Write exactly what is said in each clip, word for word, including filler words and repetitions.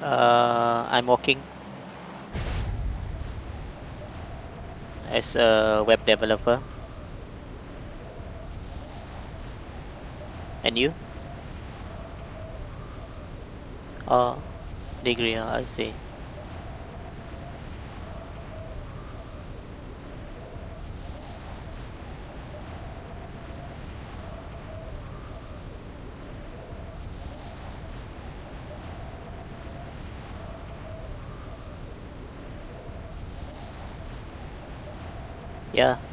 Uh, I'm working as a web developer. And you? Oh, degree, uh, I see. Yeah,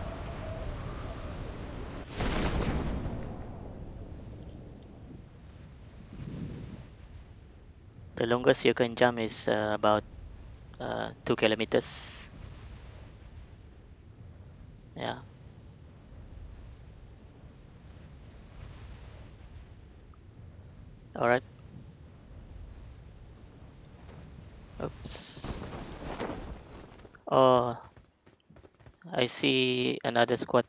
the longest you can jump is uh, about uh, two kilometers. Yeah. All right. Oops. Oh, I see another squad.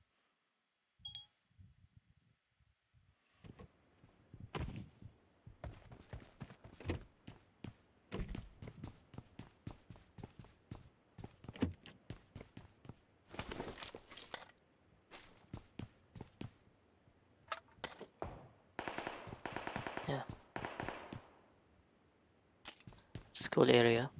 Yeah, school area.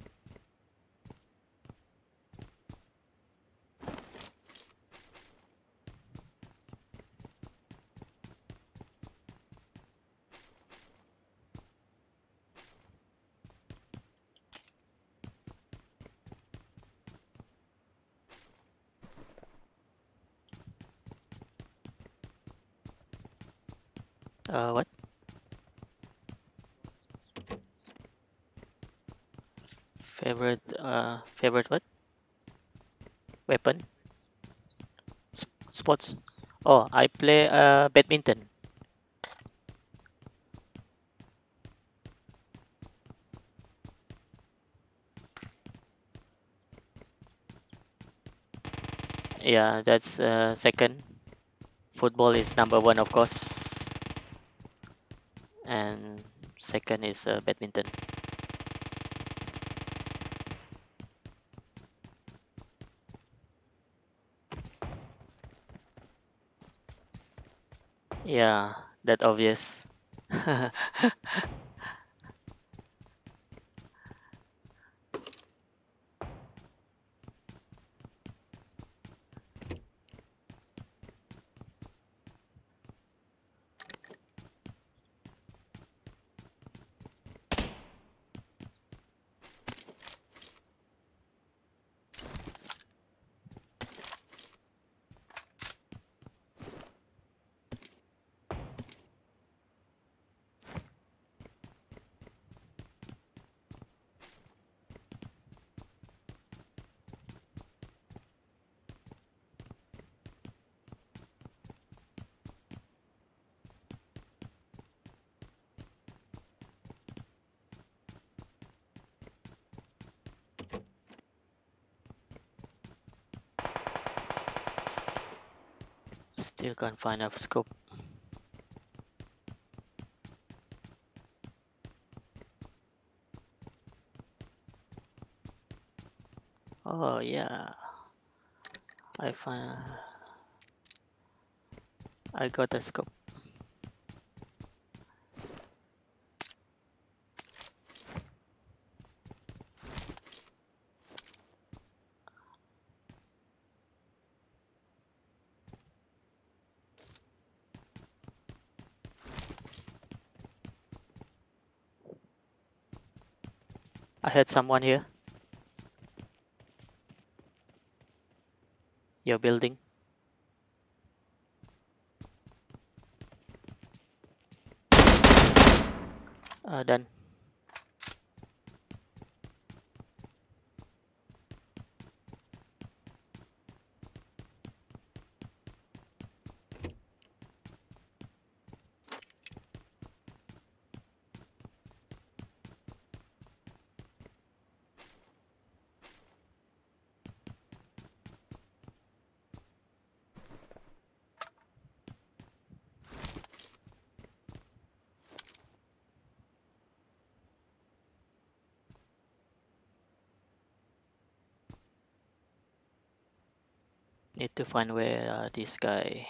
Uh, what? Favorite? Uh, favorite what? Weapon? S- sports? Oh, I play uh badminton. Yeah, that's uh, second. Football is number one, of course, and second is uh, badminton. Yeah, that obvious. Still can't find a scope. Oh yeah, I find. I got a scope. I heard someone here. Your building. Uh, done. Need to find where uh, this guy.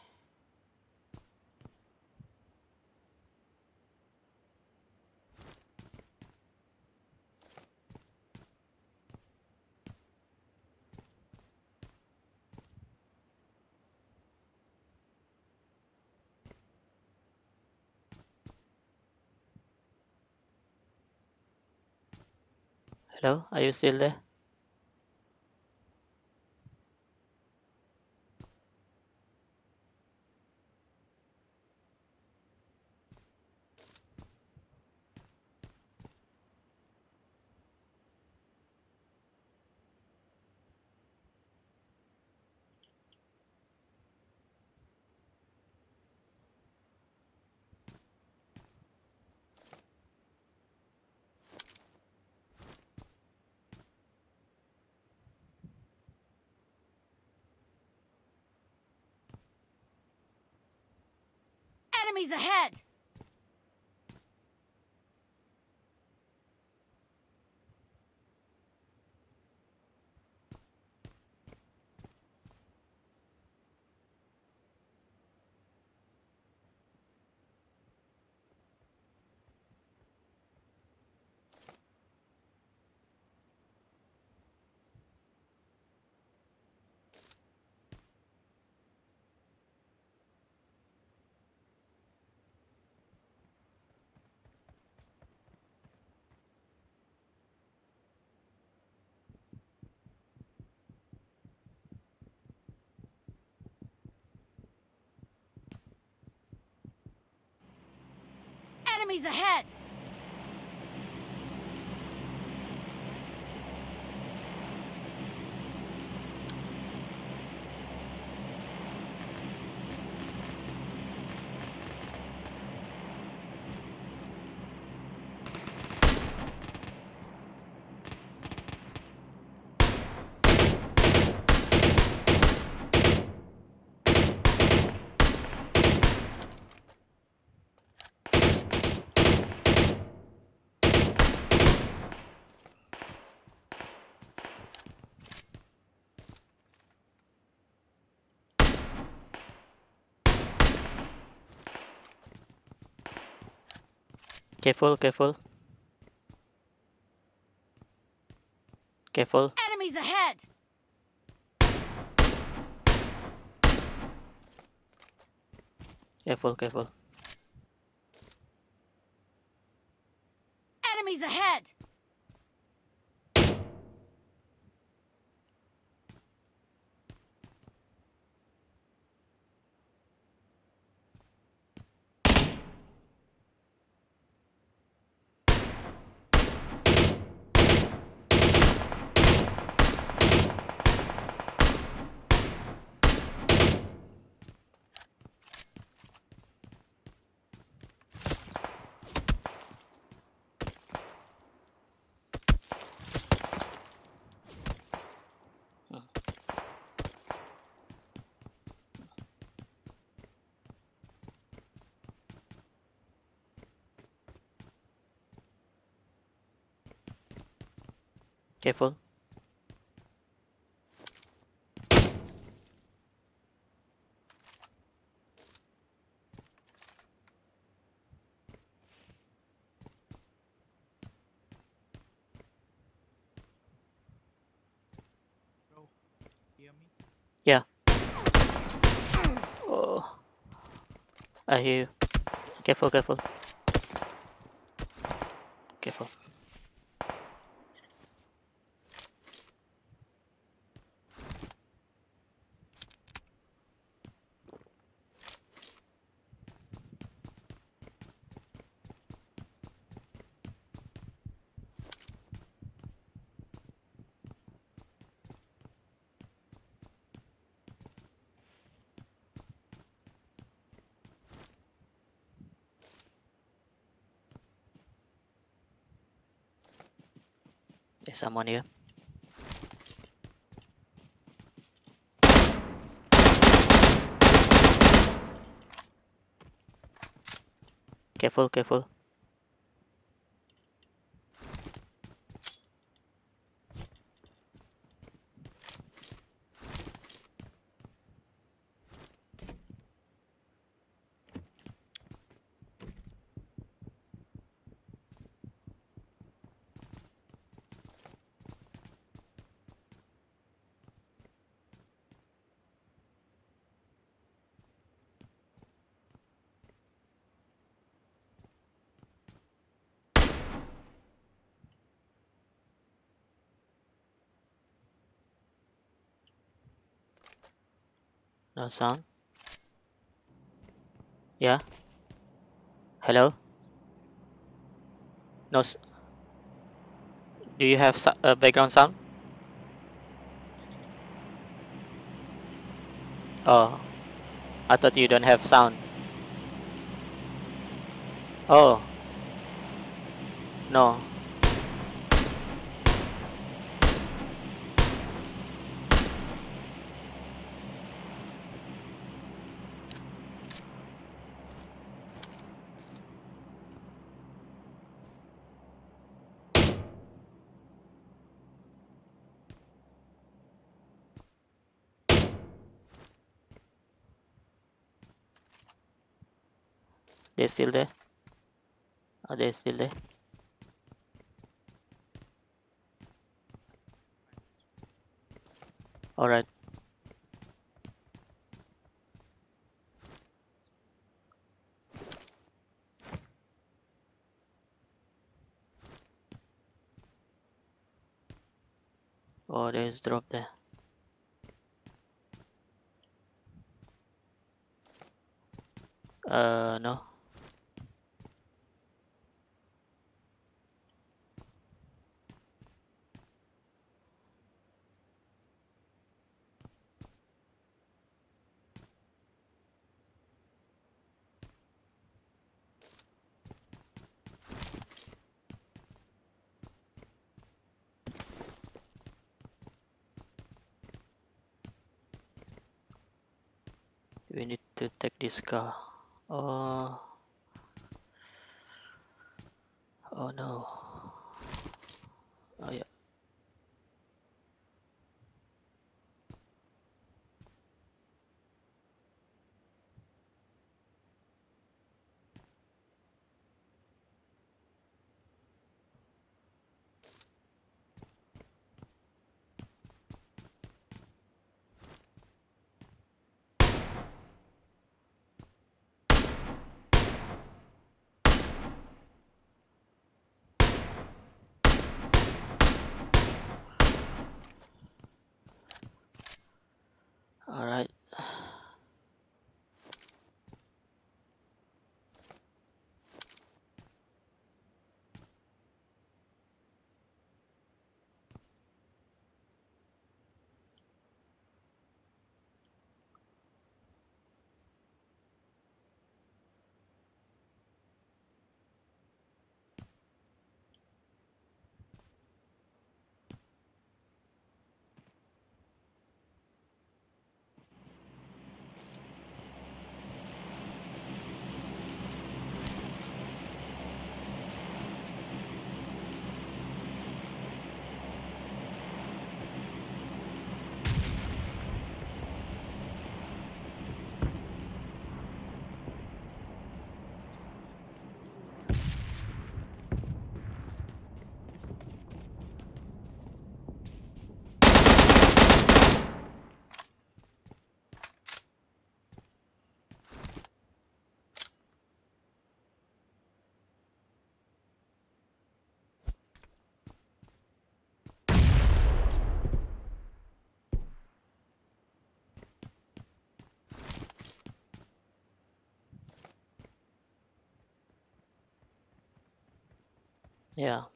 Hello, are you still there? Enemies ahead! Enemies ahead! Careful, careful. Careful. Enemies ahead! Careful, careful. Enemies ahead! Careful. Bro, hear me? Yeah. Oh, I hear you. Careful, careful. Careful. There's someone here. Careful, careful. No sound. Yeah. Hello. No. S- do you have so- uh, background sound? Oh, I thought you don't have sound. Oh, no. They're still there. Are they still there? All right. Oh, there's drop there. Uh, no. We need to take this car. Oh, oh no. Oh yeah. All right. Yeah.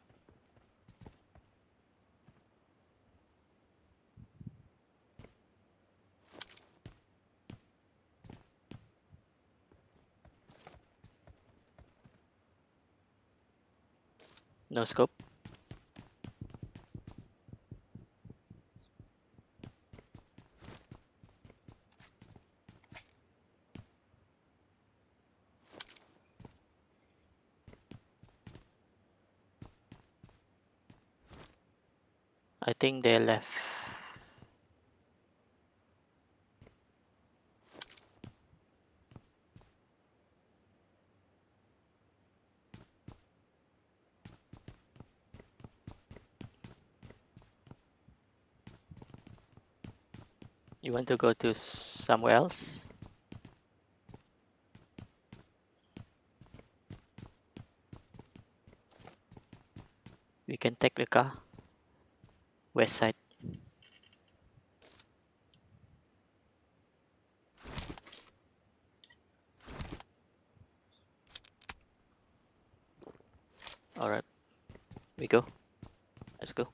No scope. I think they left. You want to go to somewhere else? We can take the car. West side. We go. Let's go.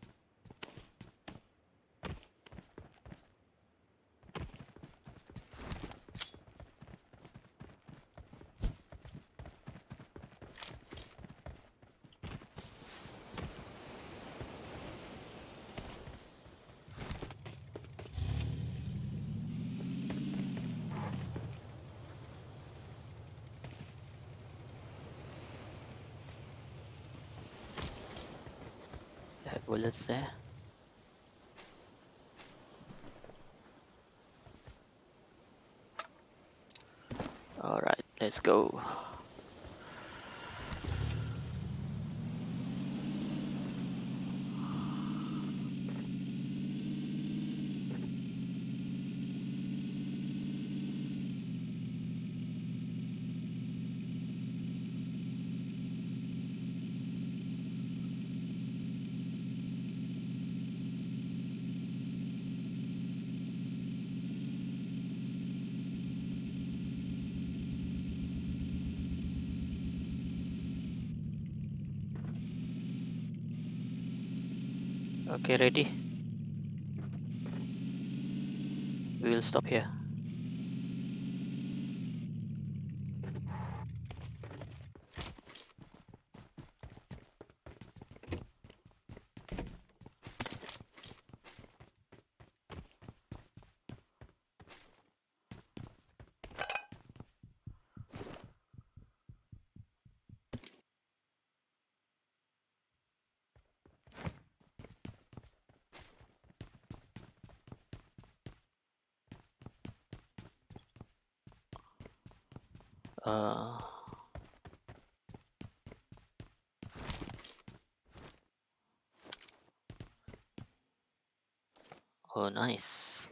I have bullets there. Alright, let's go. Okay, ready? We will stop here. Uh, oh, nice.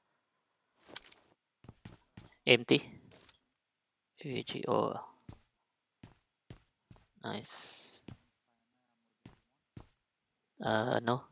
Empty. A G. Oh, nice. Uh, no.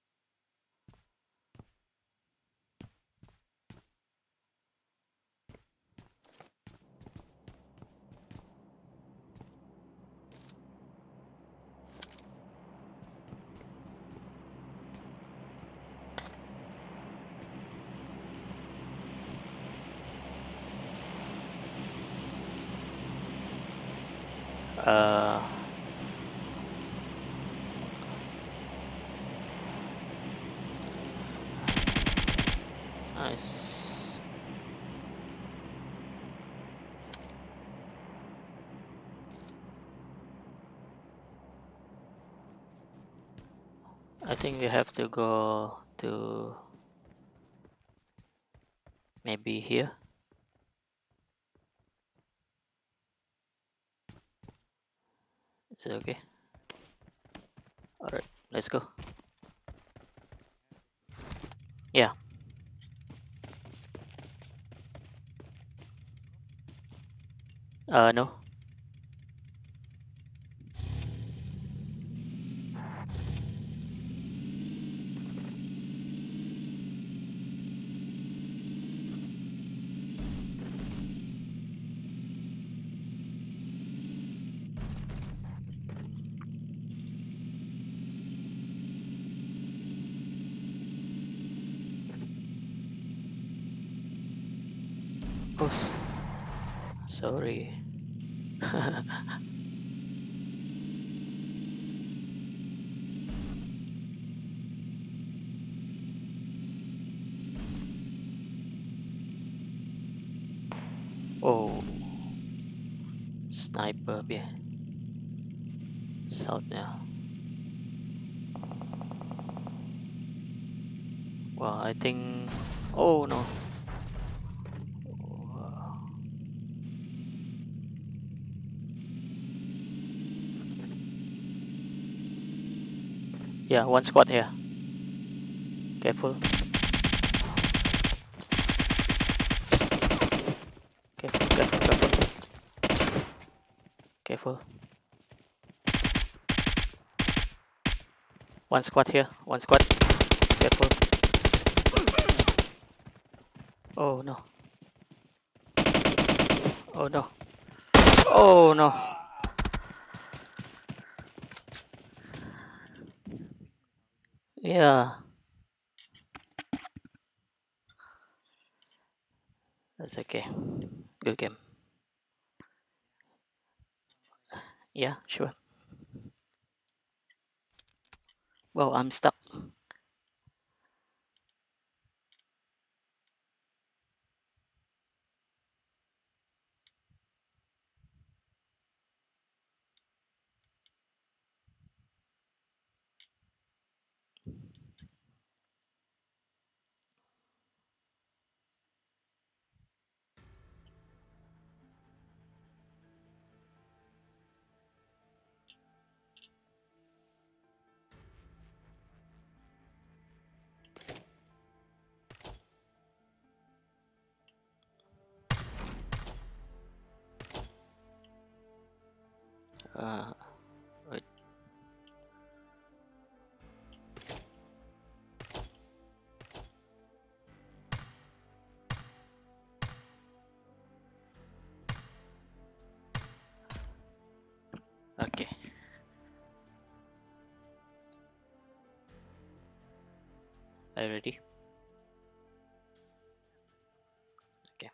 Uh, nice. I think we have to go to maybe here. Is it okay? Alright, let's go. Yeah. Uh, no. Oh, s- sorry. Oh, sniper yeah. South now. Well, I think. Oh no. Yeah, one squad here. Careful. Careful, careful, careful. Careful. One squad here. One squad. Careful. Oh no. Oh no. Oh no. Yeah, that's okay. Good game. Yeah, sure. Well, I'm stuck. Uh, wait. Okay. Are you ready? Okay.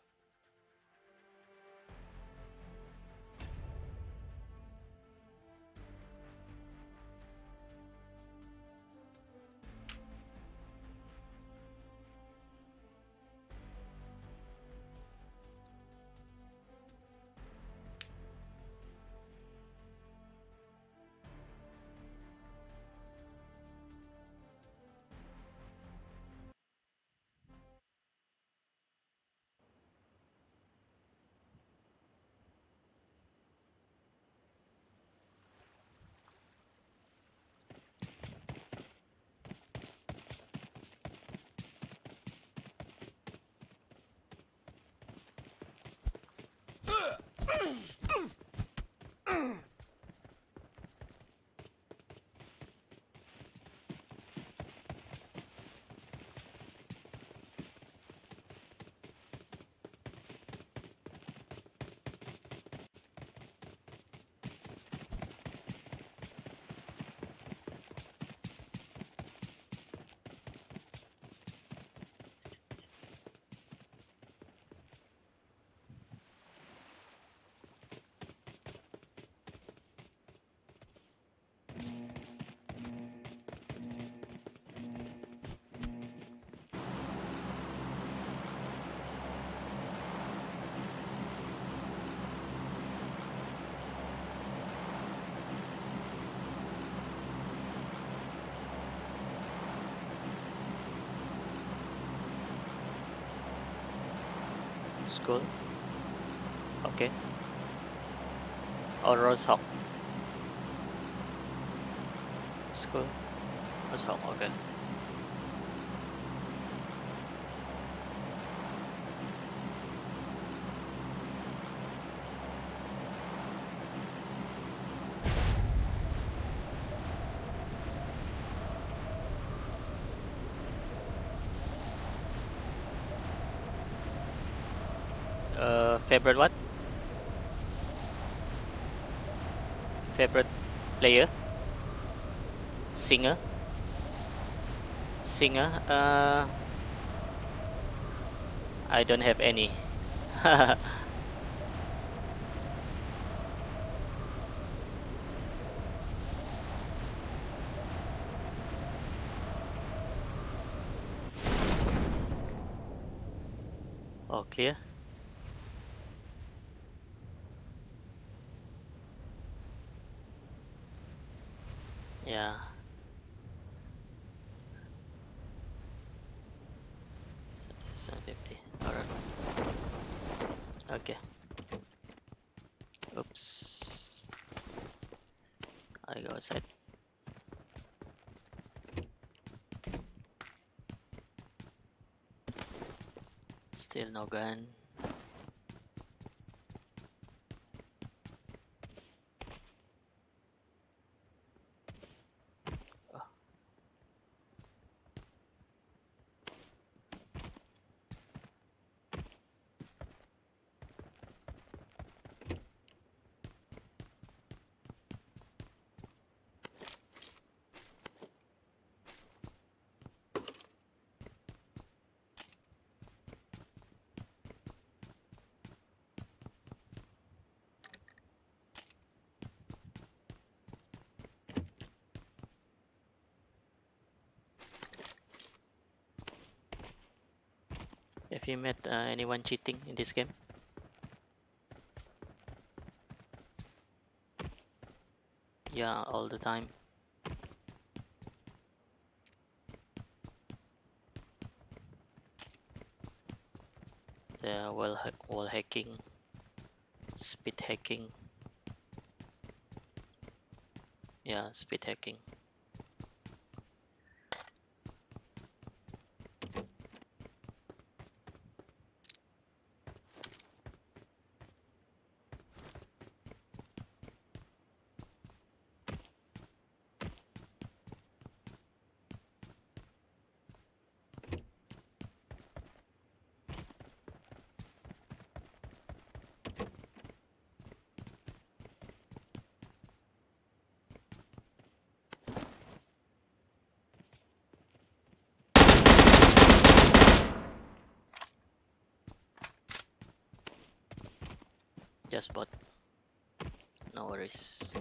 School. Okay. Or Rosehawk. School. Rosehawk. Okay. Uh, favorite what? Favorite player? Singer? Singer? Uh, I don't have any. Oh, clear. Yeah. seven fifty. Alright. Okay. Oops. I go outside. Still no gun. Oh, Have you met uh, anyone cheating in this game? Yeah, all the time. The wall, ha wall hacking, speed hacking. Yeah, speed hacking. Just bot. No worries.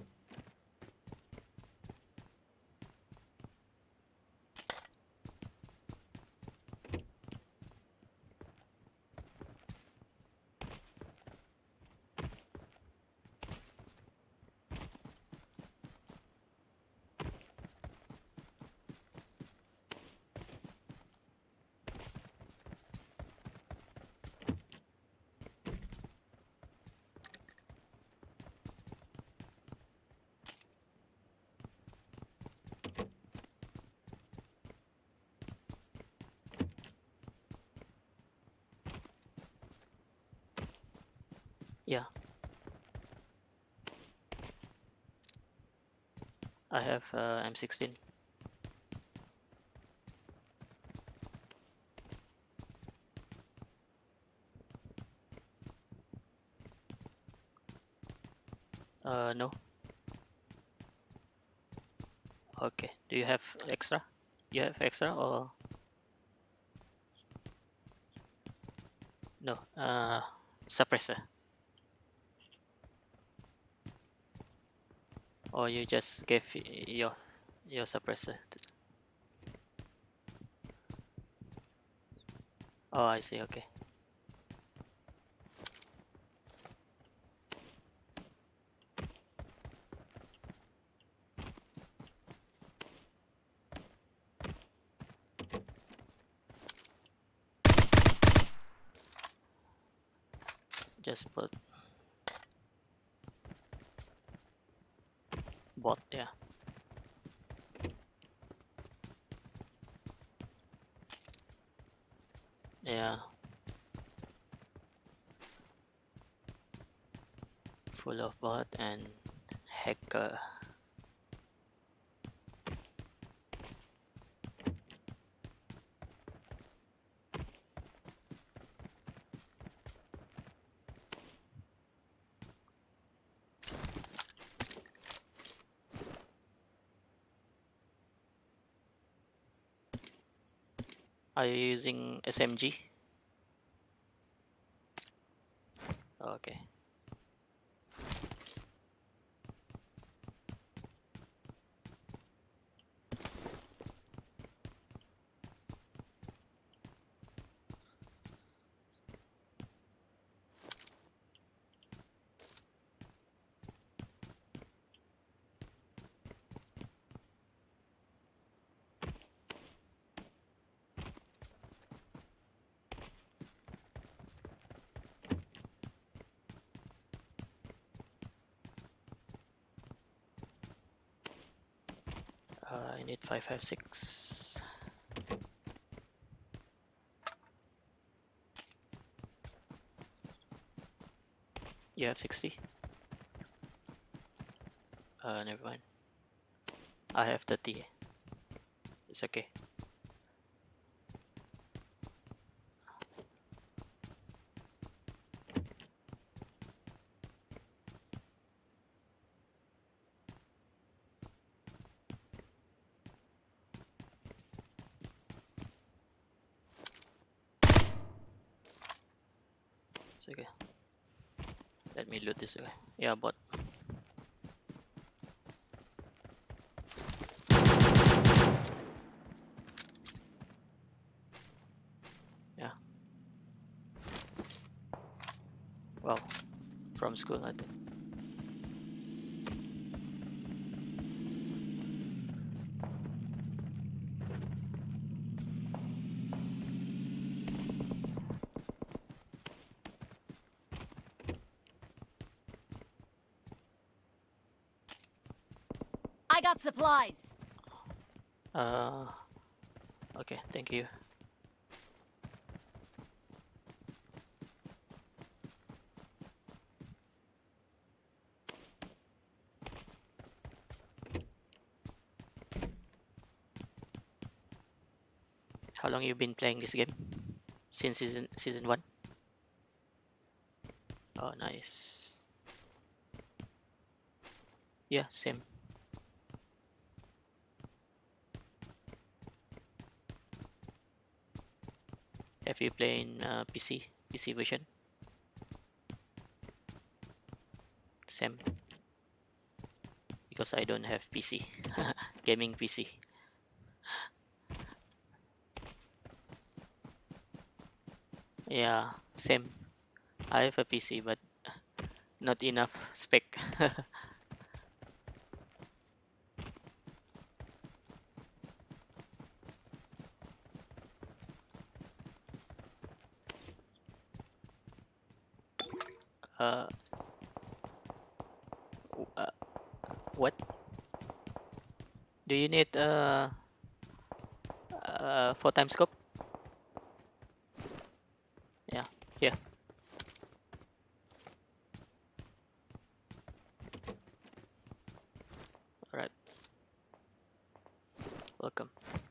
Yeah, I have uh, M sixteen. Uh, no. Okay. Do you have extra? You have extra or no? Uh, suppressor. Or you just gave y- your your suppressor. Oh, I see. Okay. Just put bot. Yeah. Yeah. Full of bot and hacker. Are you using S M G? Okay. Uh, I need five five six. You have sixty. Uh, never mind. I have thirty. It's okay. It's okay. Let me loot this away. Yeah, bot. Yeah. Well, from school, I think. I got supplies. Uh, okay, thank you. How long you been playing this game? Since season season one? Oh, nice. Yeah, same. Have you played in uh, P C? P C version? Same. Because I don't have P C. Gaming P C. Yeah, same. I have a P C, but not enough spec. uh, w- uh, what? Do you need uh, uh four times scope? Yeah, here. Alright, welcome.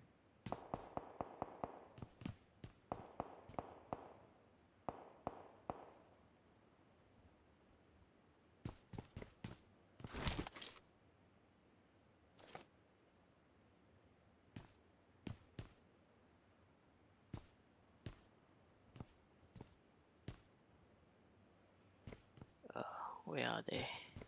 Uh, where are they?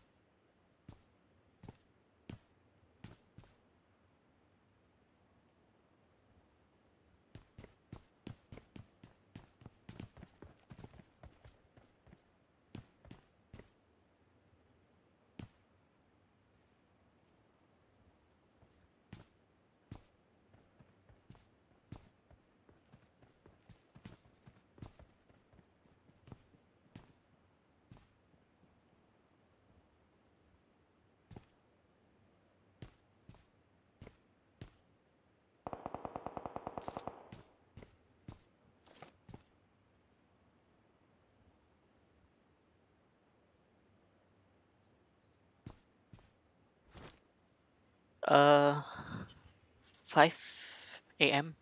Uh, five A M.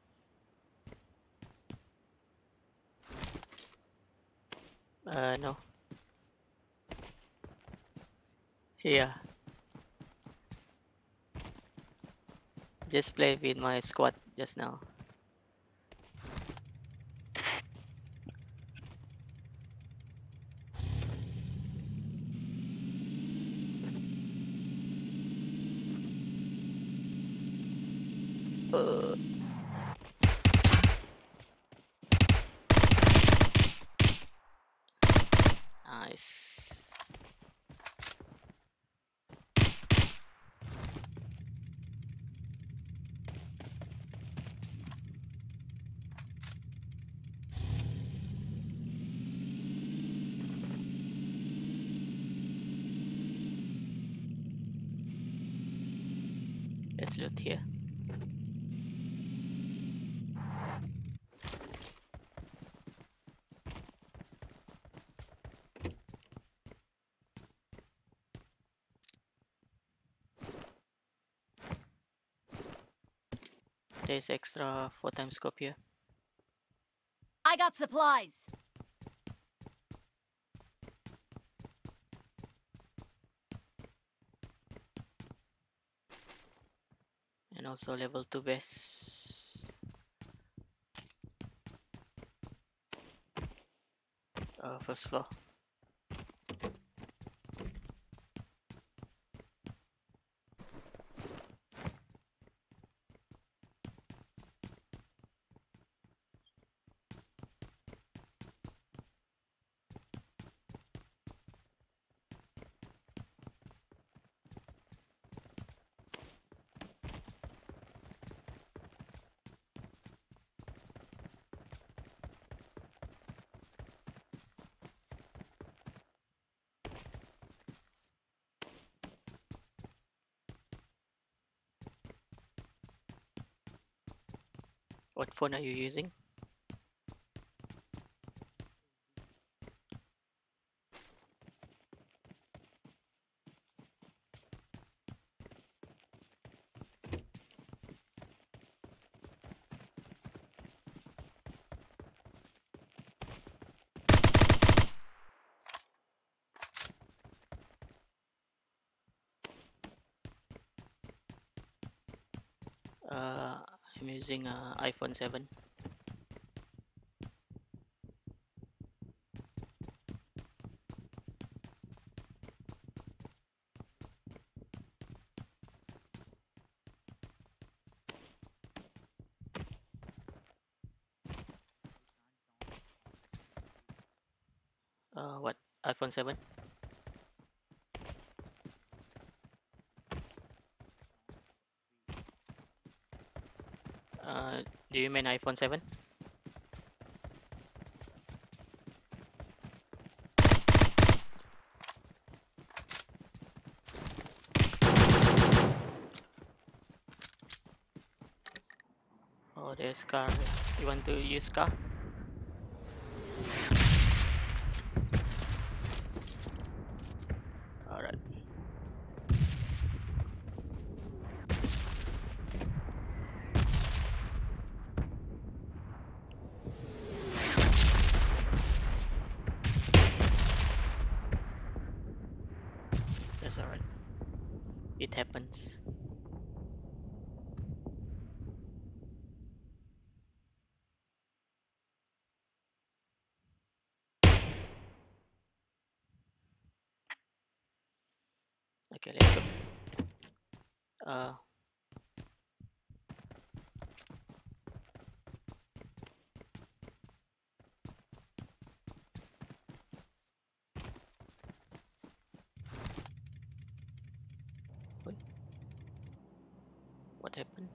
Uh, no. Yeah. Just play with my squad just now. Uh, nice. Let's loot here. There's extra four times scope here. I got supplies. And also level two vest. Uh, first floor. What phone are you using? Uh, I'm using uh, iPhone seven. Uh, what? iPhone seven? Uh, do you mean iPhone seven? Oh, there's car. You want to use car? Alright. That's alright. It happens. Okay, let's go. Uh, wait. What happened?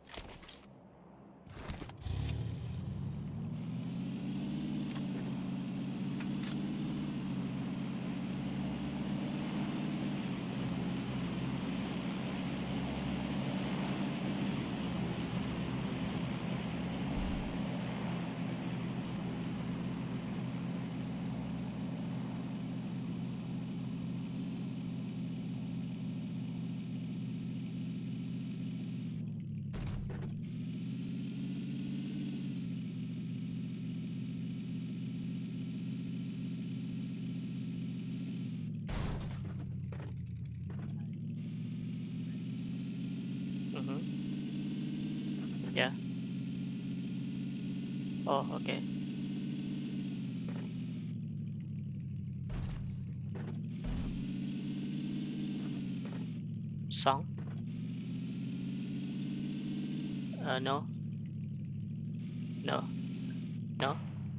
Mm-hmm. Yeah. Oh, okay. Song? Uh, no. No. No.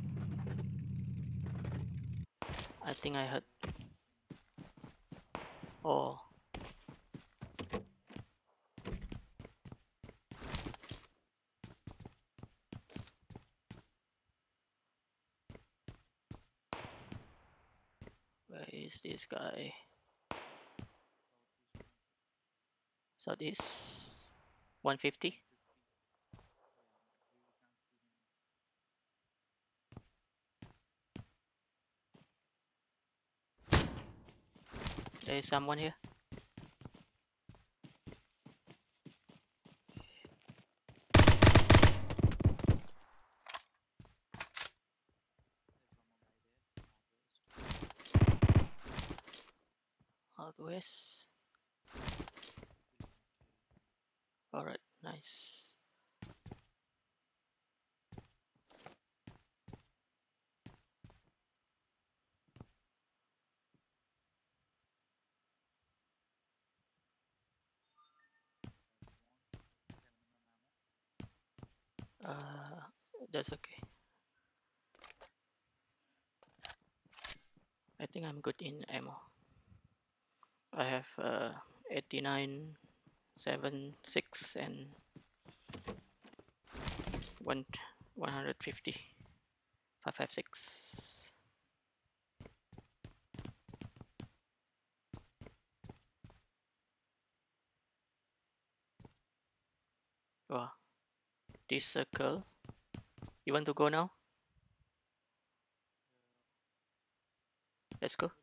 I think I heard. Oh. Where is this guy? Southeast. one fifty? There is someone here. Out west. Alright, nice. Uh, that's okay. I think I'm good in ammo. I have uh, eighty-nine, seven, six, and one, one hundred fifty, five five six. Wow, this circle You want to go now? Let's go.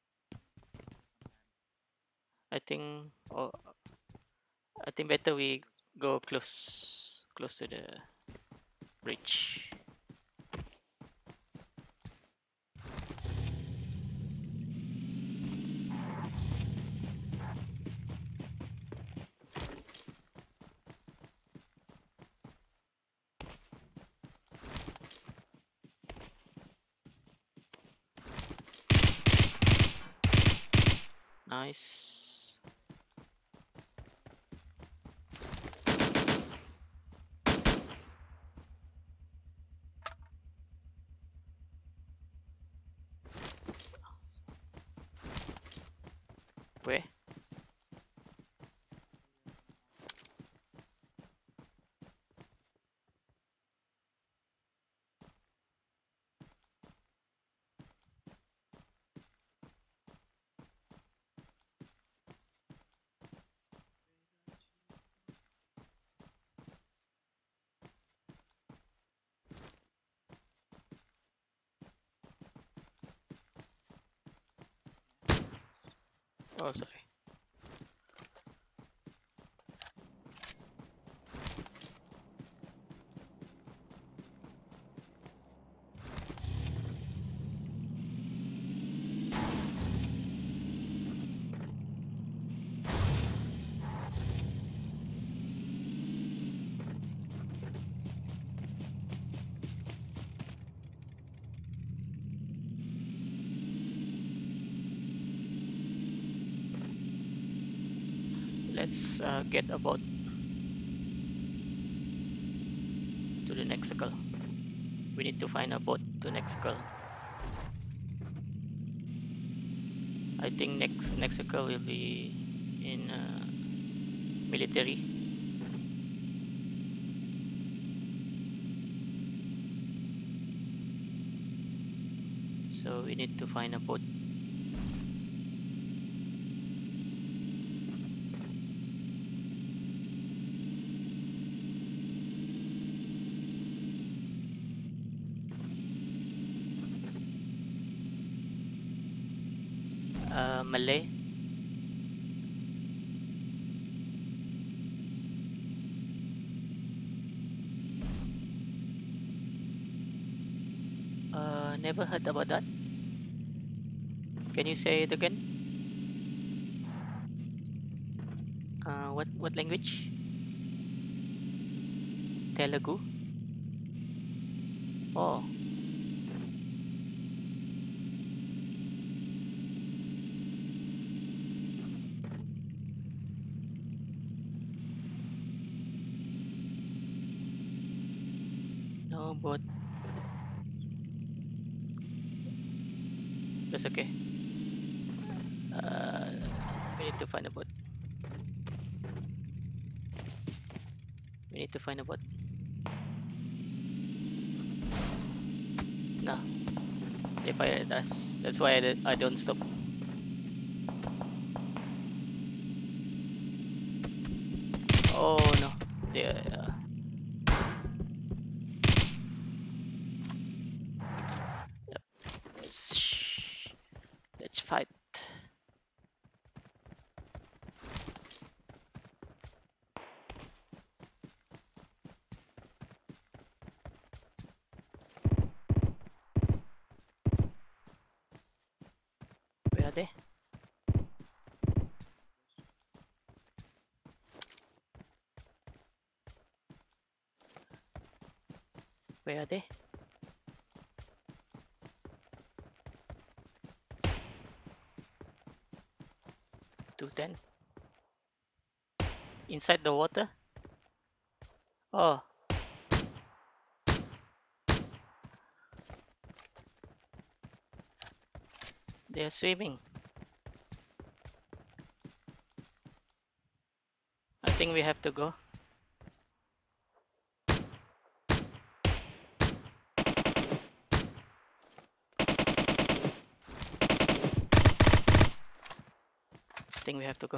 I think. Oh, I think better we go close, close to the bridge. Nice. Where? Oh, sorry. Let's uh, get about to the next circle. We need to find a boat to next circle. I think next next circle will be in uh, military. So we need to find a boat. Uh, Malay. Uh, never heard about that. Can you say it again? Uh, what what language? Telugu. Oh, no, but that's okay. Uh, we need to find a boat. We need to find a boat. No, they fired at us. That's why I, d- I don't stop. Oh no, they. Uh, yep. Let's shh. Let's fight. Where are they? Where are they? two ten. Inside the water? Oh. They're swimming. I think we have to go. I think we have to go.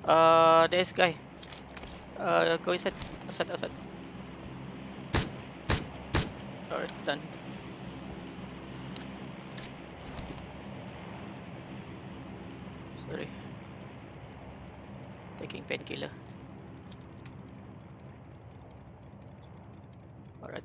Uh, there's guy. Uh, go inside. Outside, outside. Alright, done. Sorry. Taking painkiller. Alright.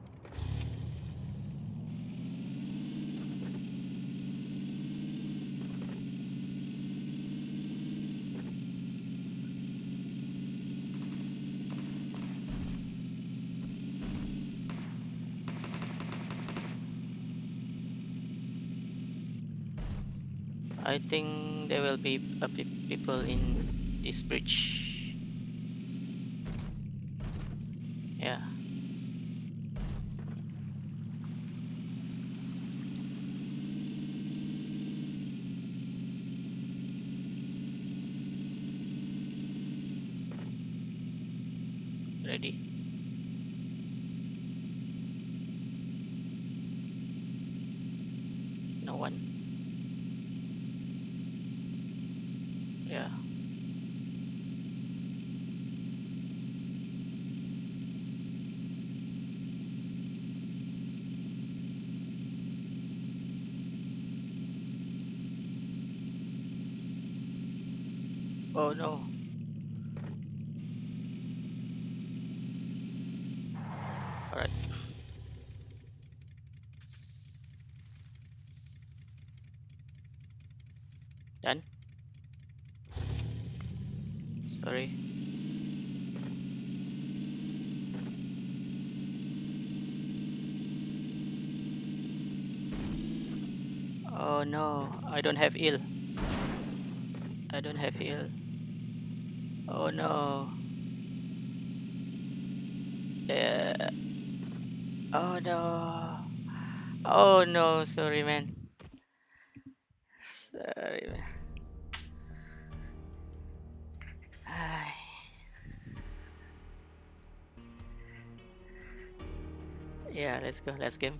I think there will be uh, pe people in this bridge. Yeah. Ready. No one. Yeah. Oh no. Alright. Done. Sorry. Oh no, I don't have ill. I don't have ill. Oh no. Yeah. Oh no. Oh no, sorry man. Sorry man. Ay. Yeah, let's go. Last game.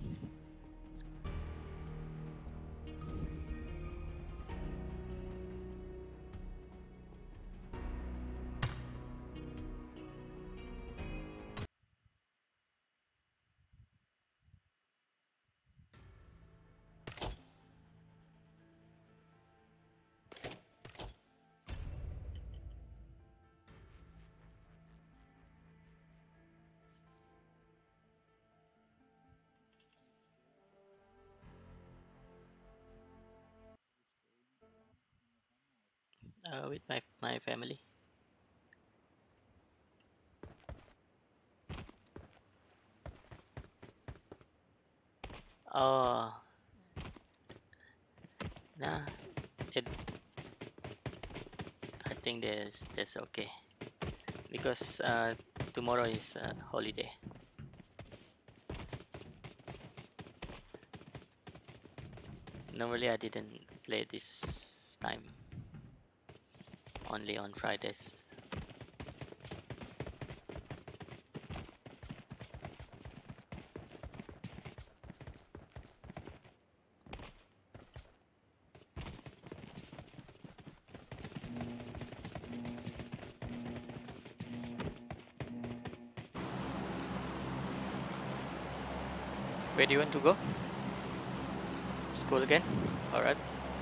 Uh, with my my family. Oh, nah. It, I think there's that's okay because uh, tomorrow is uh, holiday. Normally I didn't play this time. Only on Fridays. Where do you want to go? School again? Alright.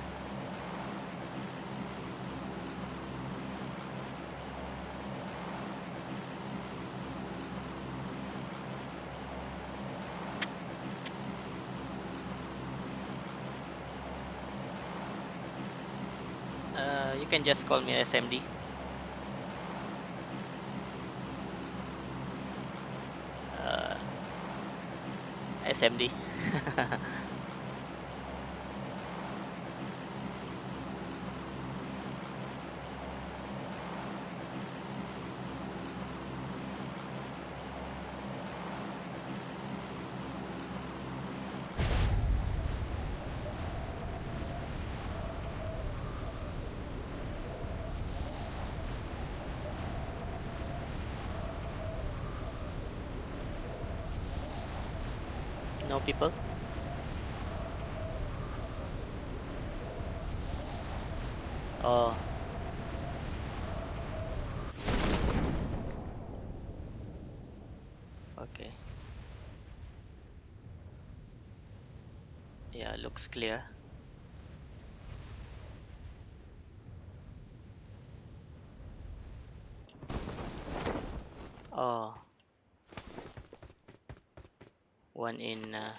Uh, you can just call me S M D. Uh, S M D. No people. Oh, Okay. Yeah, looks clear. Oh, one in uh,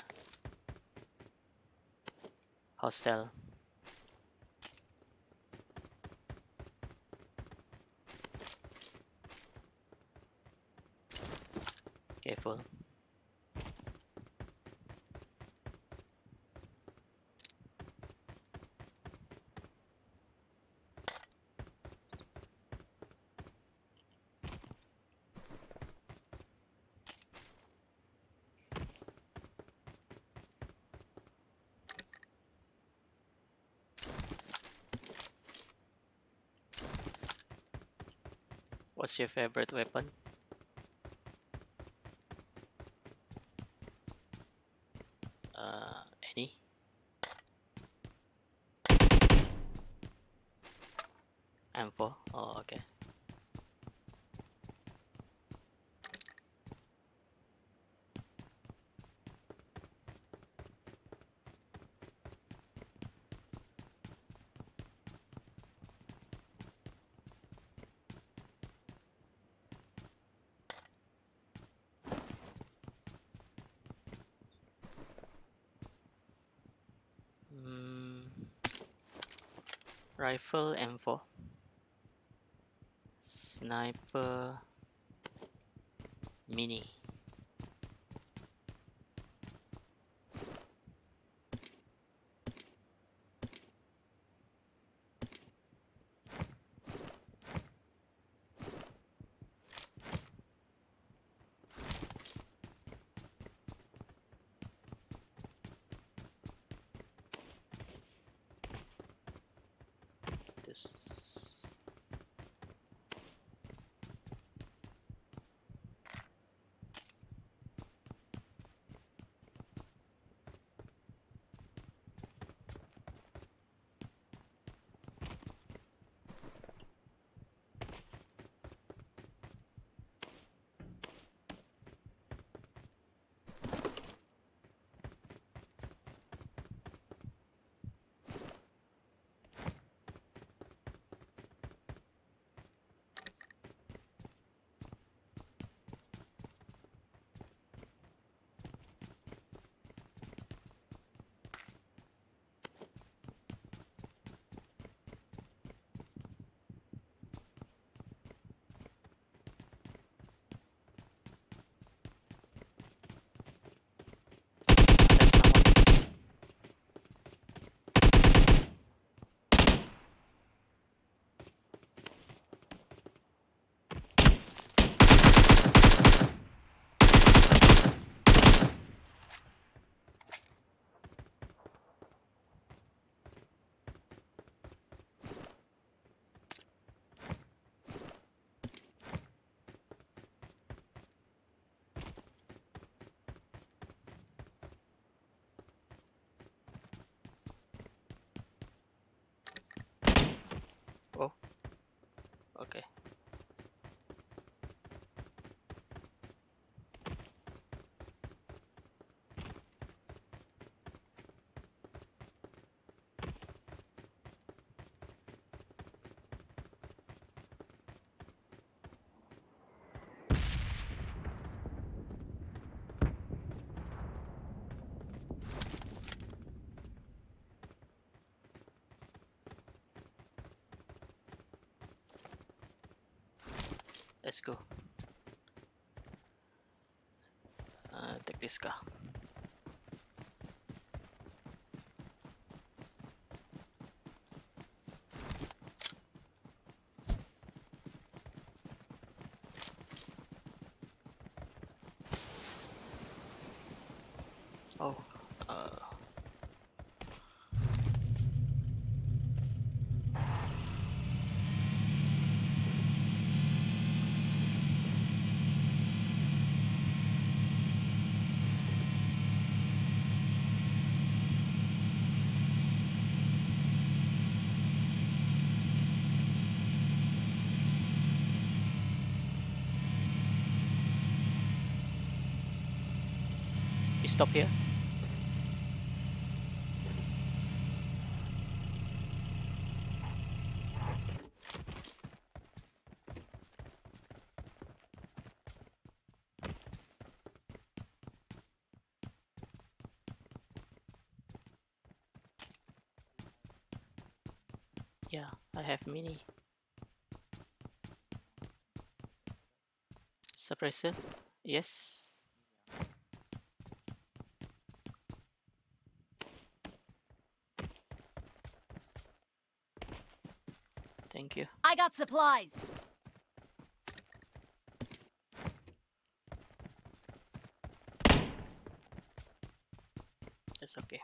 hostel. Careful. What's your favorite weapon? Uh, any? M four. Oh, okay. Mm, rifle M four. Sniper mini. This. That's someone. Oh, okay. Let's go. Uh, take this car. Oh, uh, stop here. Yeah, I have mini suppressor. Yes. Thank you. I got supplies. It's okay.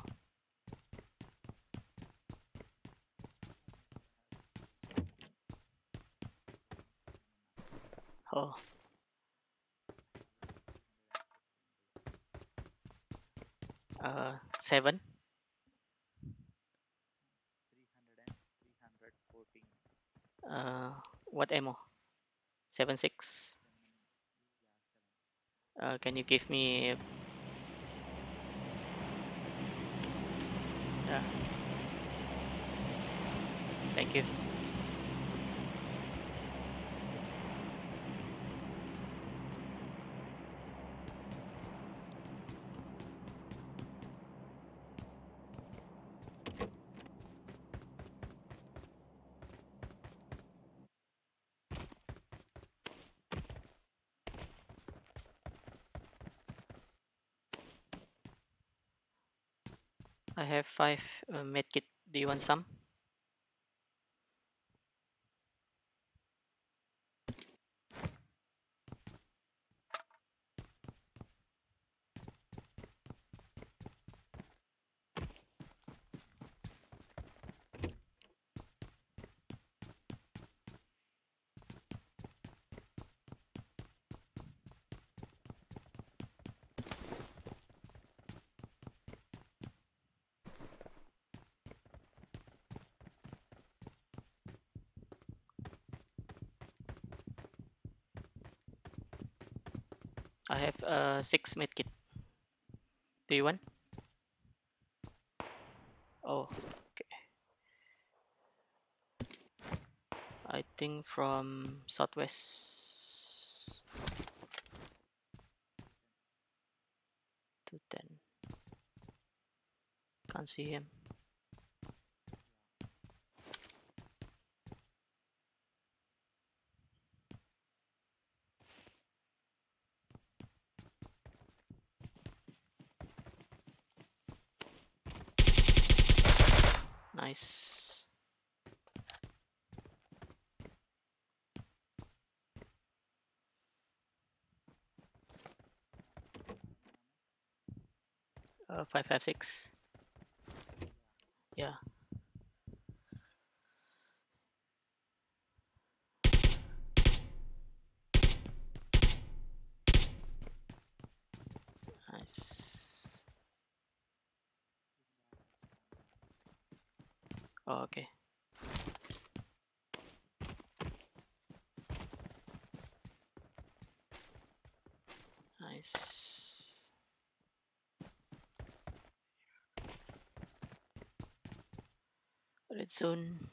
Oh. Uh, seven. three hundred fourteen. Uh, what ammo? Seven six. Uh, can you give me? Yeah. Thank you. I have five uh, medkit. Do you want some? I have uh six medkit. Do you want? Oh, okay. I think from southwest to ten. Can't see him. Nice. Uh, five five six. Yeah. Nice. Oh, okay. Nice. Red zone.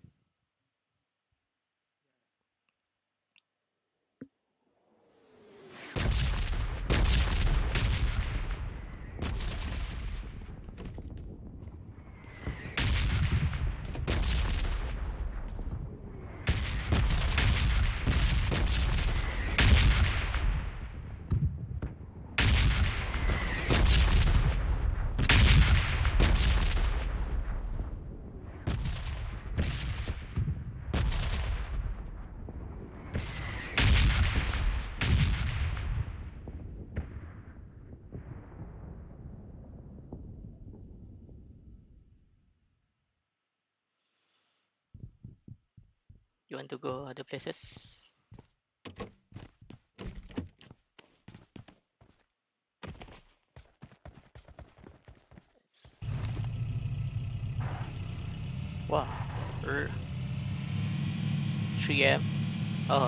You want to go other places? Yes. Wow. R three A M. Oh.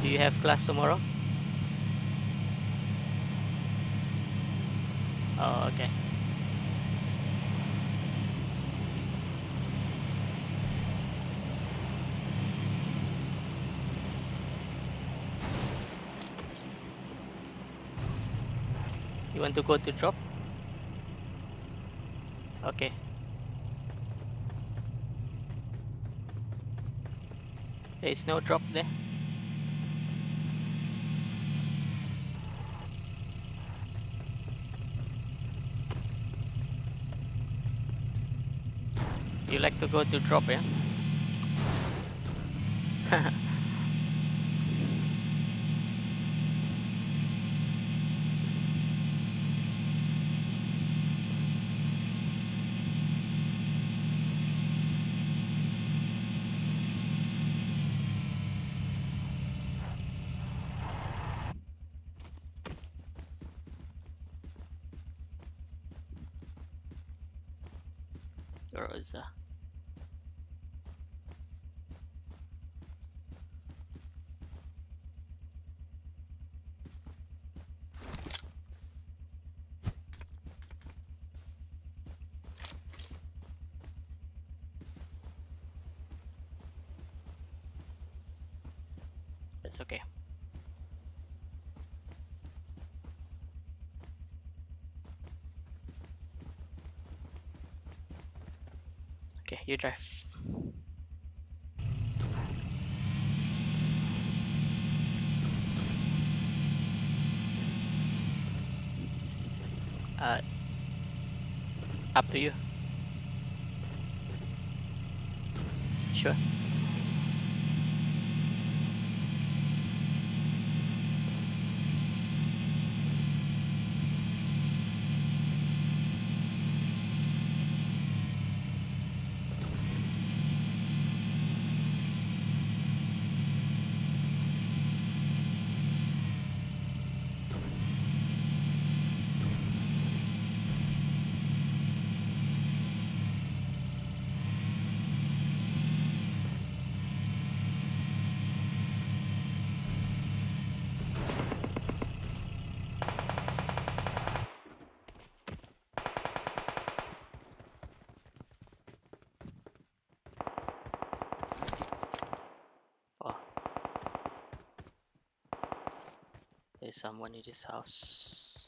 Do you have class tomorrow? Oh, okay. You want to go to drop? Okay. There is no drop there. You like to go to drop, yeah? Rosa. That's okay. Okay, you drive. Uh, up to you. Sure. Oh, there's someone in this house.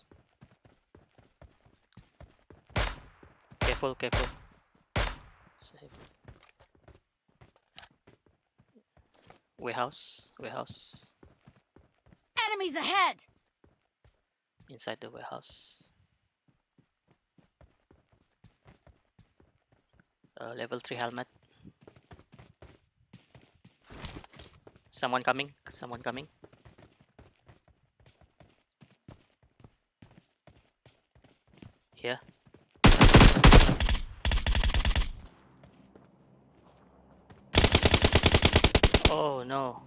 Careful, careful. Safe. Warehouse, warehouse. Enemies ahead! Inside the warehouse. Uh, level three helmet. Someone coming, someone coming. Here. Oh no.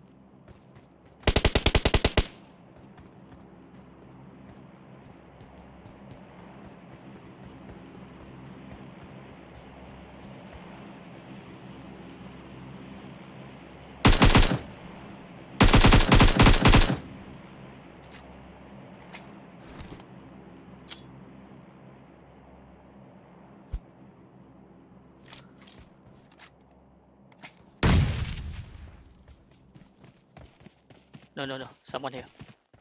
No, no, no. Someone here.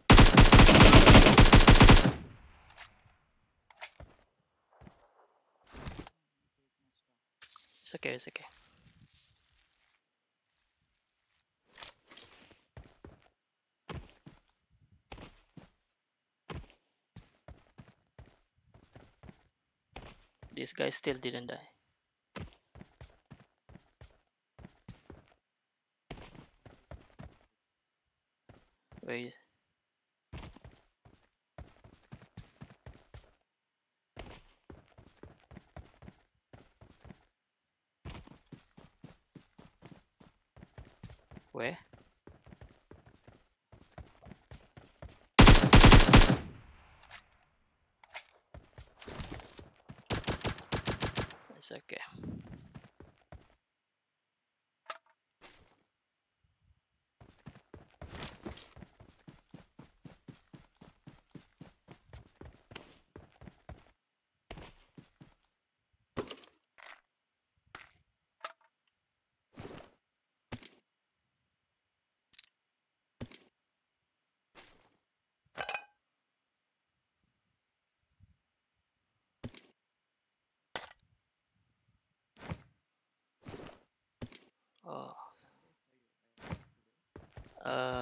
It's okay, it's okay. This guy still didn't die. Wait. Where? It's okay.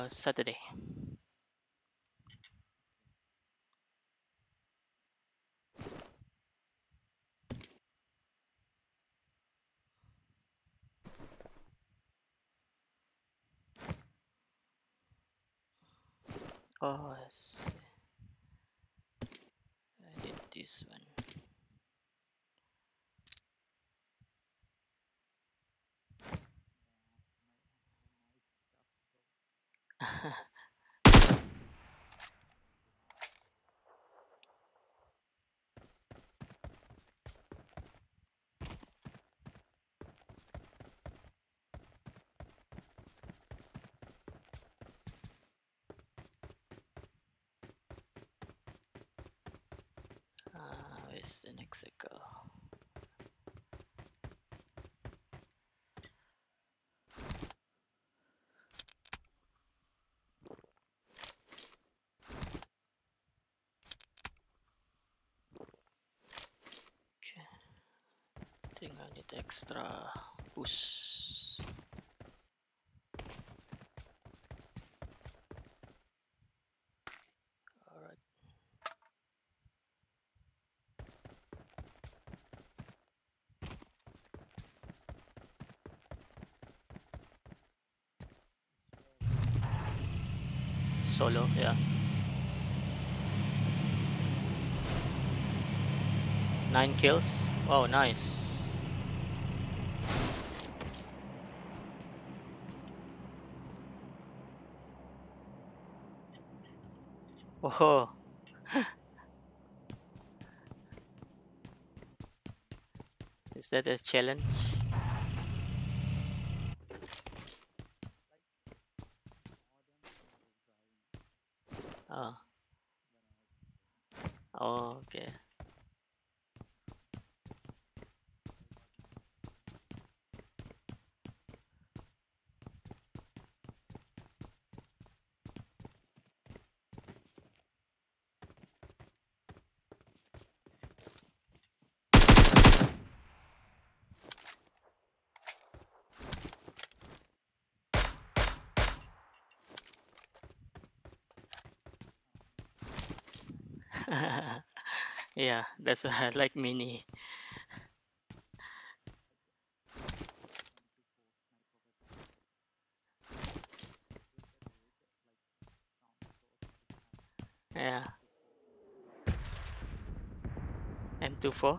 Uh, Saturday. Oh, yes. I did this one. Uh, where's the next circle? Okay. I think I need extra boost. Alright. Solo, yeah. Nine kills. Oh, nice. Oh, is that a challenge? Oh, oh, okay. Yeah, that's why I like mini. Yeah, M twenty-four.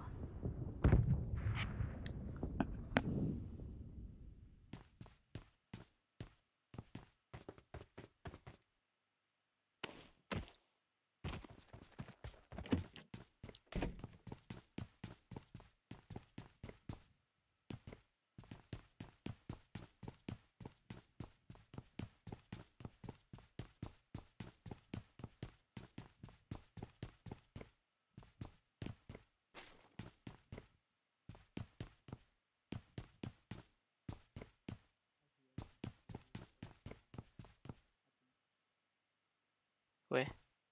Where?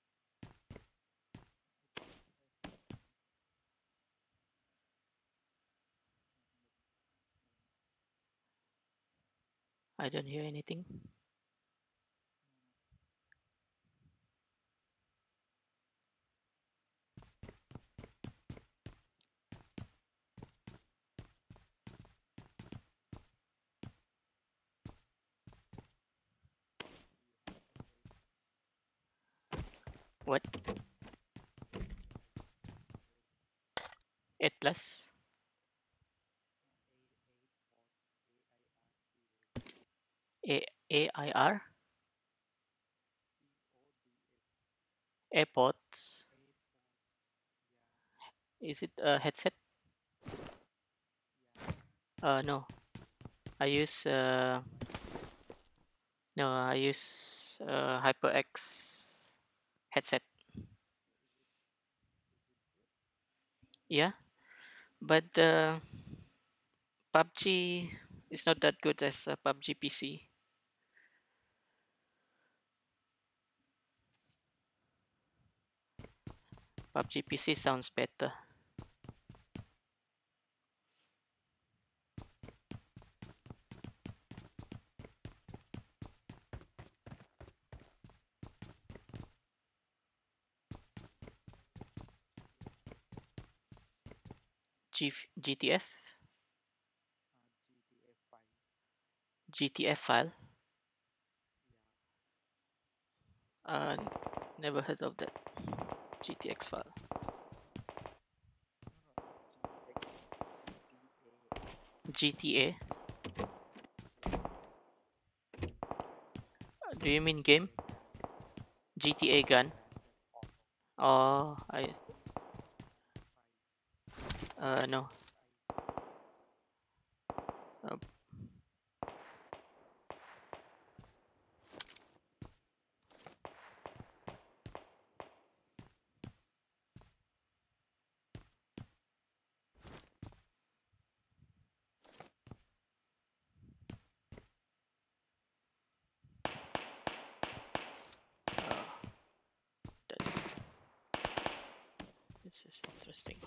I don't hear anything. What? eight plus? A AIR? AirPods? Is it a headset? Uh, no. I use uh, no, I use uh, HyperX headset. Yeah, but uh, P U B G is not that good as uh, P U B G P C. P U B G P C sounds better. G GTF uh, G T A five. G T F file. Yeah. Uh, never heard of that. G T X file. No, no, not G T X. G T A. Uh, Do you mean game? G T A gun. Oh, I uh no. Uh, uh, that's this is interesting.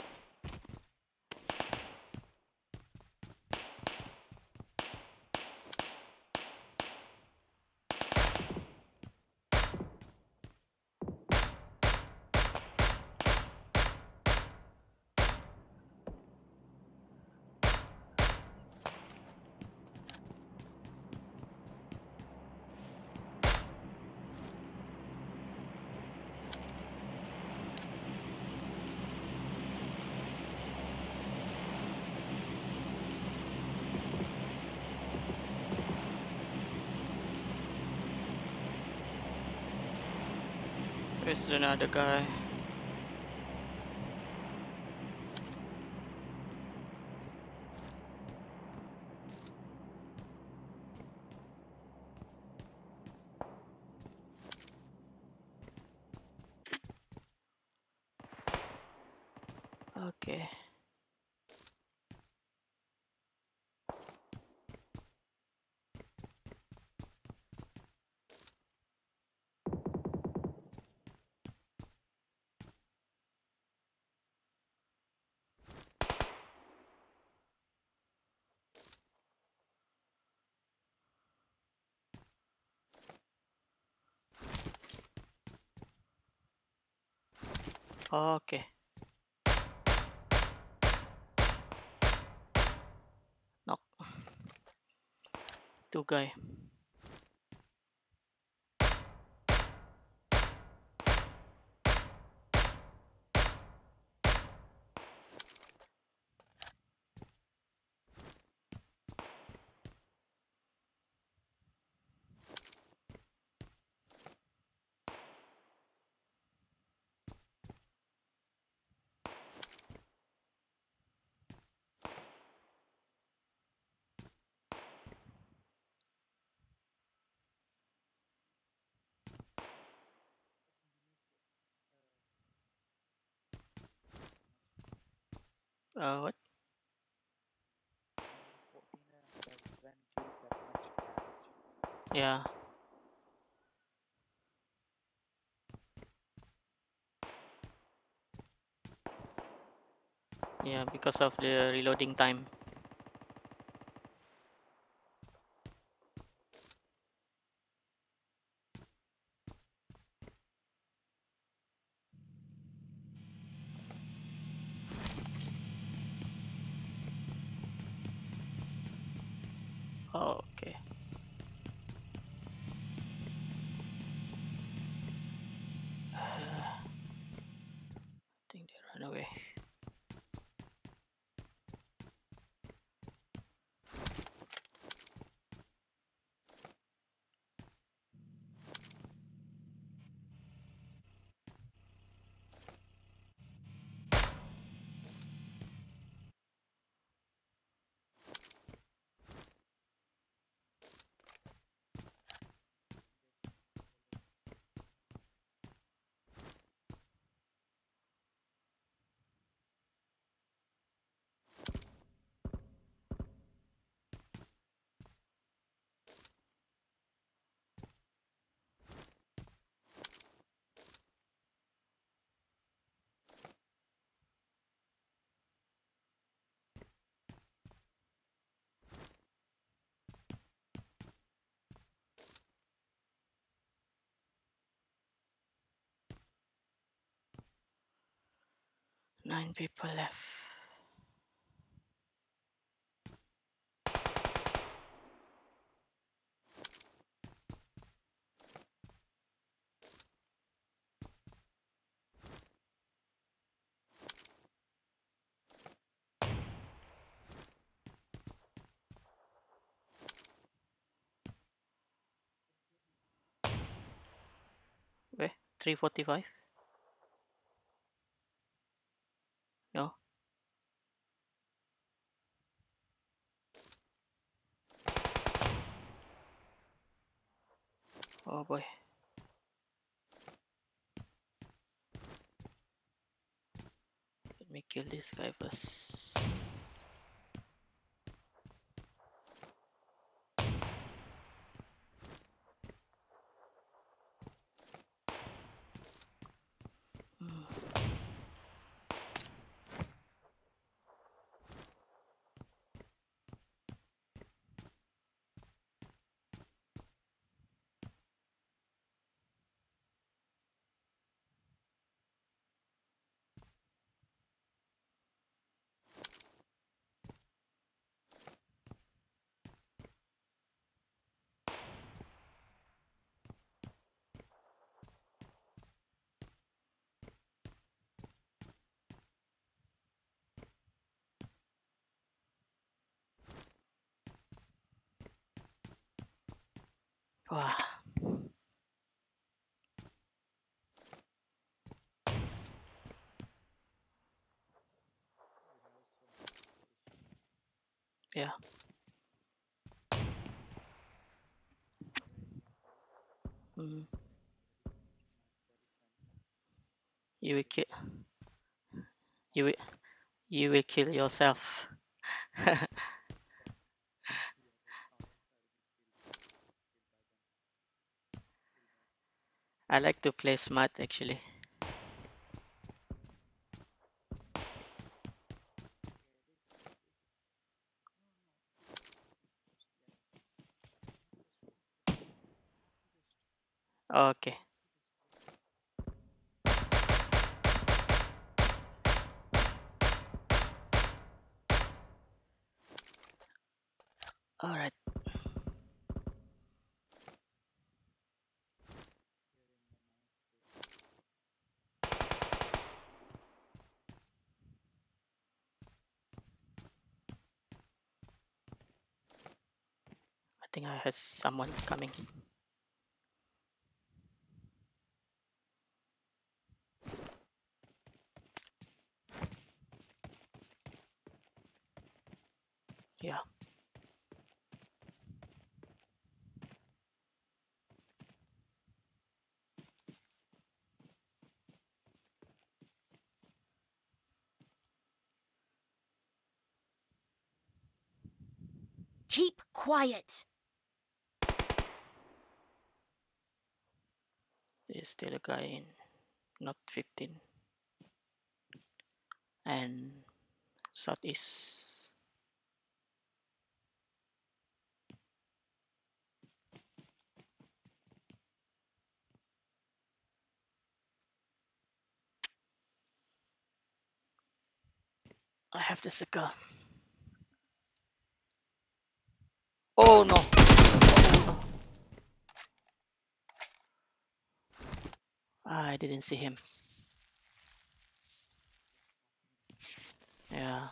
There's another guy. Okay. Okay. Knock. Two guy. Uh, what? fourteen doesn't do that much damage. Yeah. Yeah, because of the reloading time. Oh, okay. I think they run away. Nine people left. three forty-five? No? Oh boy. Let me kill this guy first. Hmm. Wow. Yeah. Mm. You will kill. You will. You will kill yourself. I like to play smart actually. Okay. All right. I think I have someone coming. Yeah. Keep quiet. There's still a guy in not fifteen and southeast. I have the circle. Oh no! Oh no! I didn't see him. Yeah.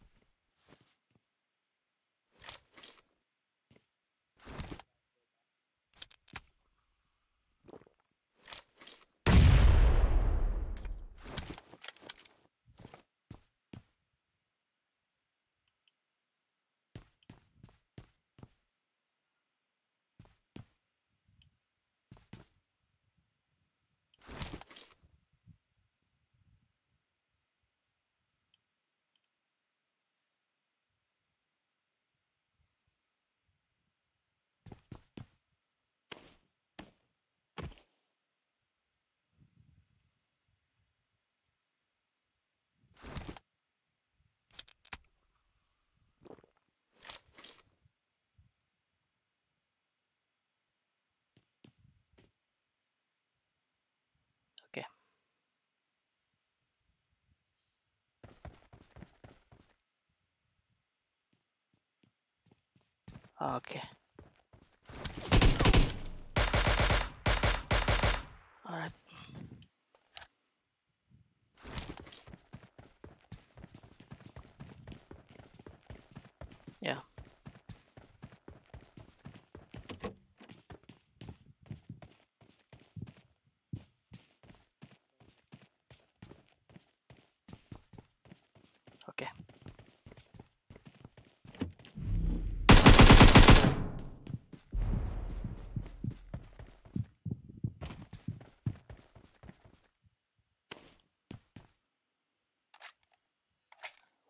Okay. Okay. All right. Yeah.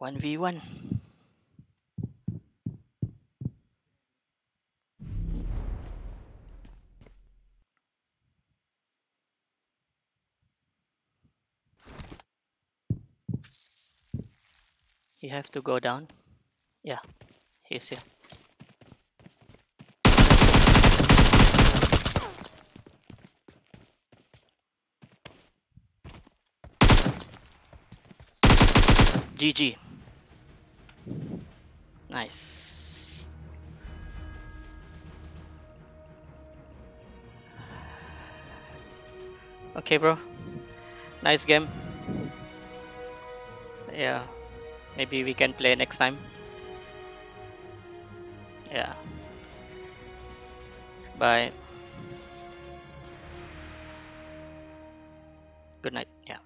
one v one. You have to go down. Yeah, he's here. G G. Nice. Okay, bro. Nice game. Yeah. Maybe we can play next time. Yeah. Bye. Good night. Yeah.